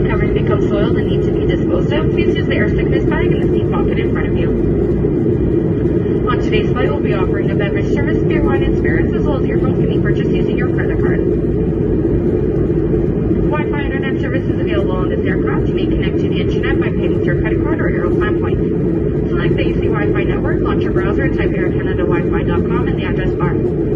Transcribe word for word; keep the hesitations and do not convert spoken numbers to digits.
covers become soiled and need to be disposed of, please use the air sickness bag in the seat pocket in front of you. On today's flight, we'll be offering a beverage service, beer, wine, and spirits, as well as earphones can be purchased using your credit card. Wi-Fi internet service is available on this aircraft. You may connect to the internet by paying with your credit card or Aeroplan points. Select the U C Wi-Fi network, launch your browser, and type air canada wi fi dot com in the address bar.